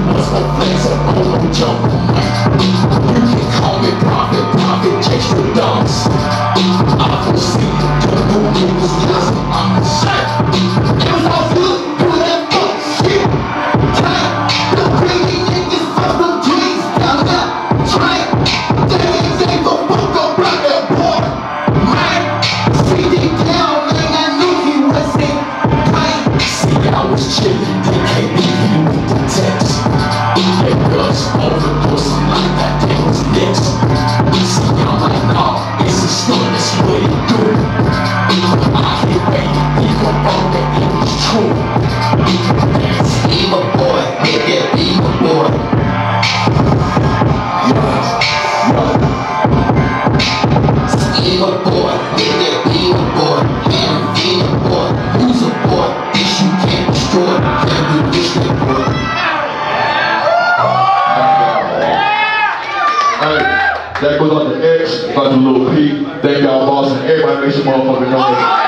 must go flex up on no jump. You can call me prophet, chase the dunks. I foresee the new niggas, yes, I'm the shit. It was all good, who that fuck shit? Tight, the crazy niggas fuck them dreams, down that train. They gave a fuck about that boy. Man, see deep down, man, I knew he was in pain. See, I was chillin', they can't even with the text. They was overdosing like that, they was next. See, I'm like, nah, it's a stunt, that's what it do. I hit baby, people on the it was true. Eva boy, hit that Eva boy. Eva boy, hit that Eva boy. Can't feed a boy, who's a boy? This you can't destroy, can't do this that boy. Hey, that goes on to X, got to Lil P. Thank y'all, boss, and everybody make some motherfucking noise.